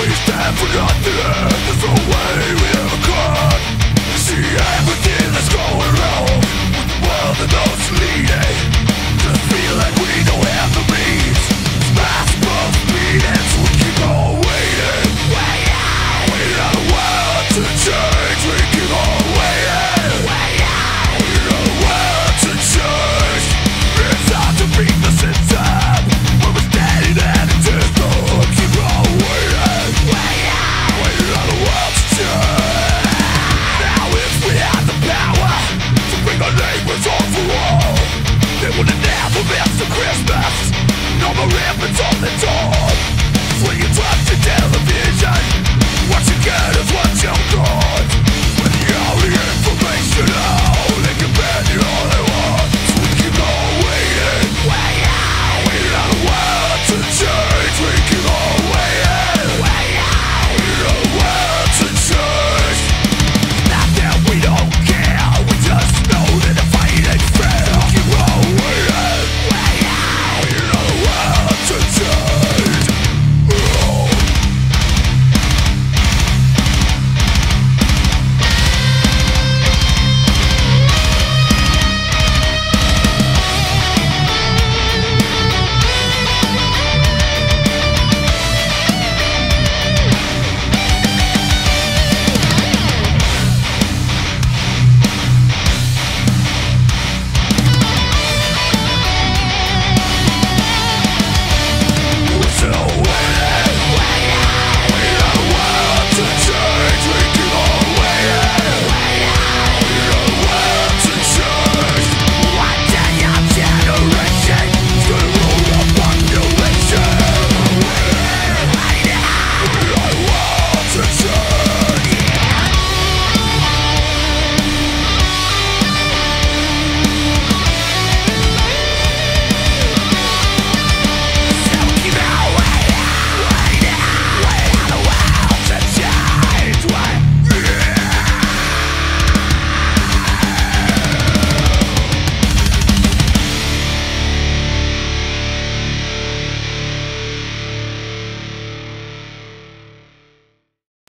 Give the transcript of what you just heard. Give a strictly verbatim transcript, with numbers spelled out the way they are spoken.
stand for nothing, there's no way we ever could see everything that's going wrong with the world and those leading. Just feel like we don't have the means. Smash both beatings, we keep on waiting. Waiting on the world to change, we keep on waiting. Waiting on the world to change. It's hard to beat the system when we're standing at a distance. Keep on waiting. Waiting on the world to change. Now if we had the power to bring our neighbors home for all, they would have never missed a Christmas. No more infants on the door. When you watch the television, what you get is what you got.